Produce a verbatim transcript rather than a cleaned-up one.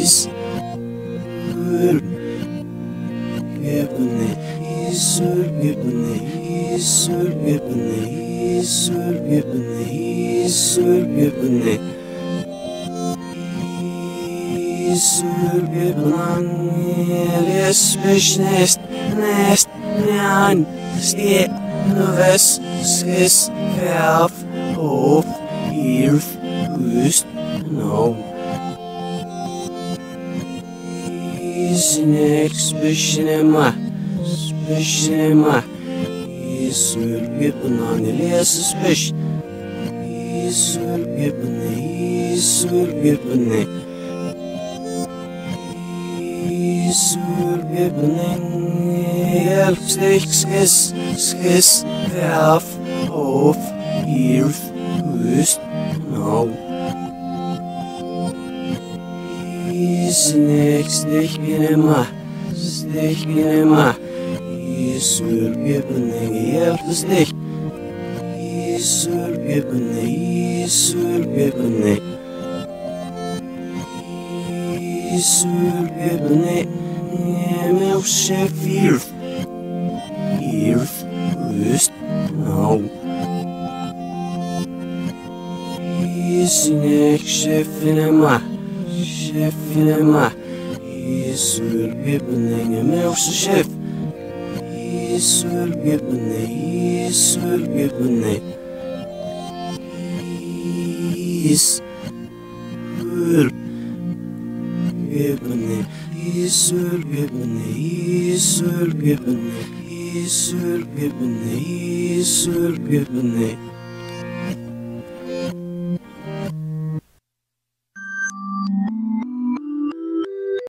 is Ur Gepne Isur Gepne Isur Gepne Isur Gepne Isur Gepne Isur Gepnan Elias Beshnest Nest Nyan Ste Noves Skis Velf Hof Earth Wust No Isnex Beshnema Beshnema Isur Gepnan Elias Besh Isur Gepne Isur Gepne Isur Gepne Elf Skis Skis Velf Hof Earth Wust No Isnex Dechgenema Dechgenema Isur Gepne Elf Stich Isur Gepne Isur Gepne Isur Gepne Emelsche Firth Earth Wust No Isnex Chefenema Chefenema Isur Gepne Emelsche Chef Isur Gepne Isur Gepne Isur Gepne Isur Gepne Isur Gepne Isur Gepne Isur Gepne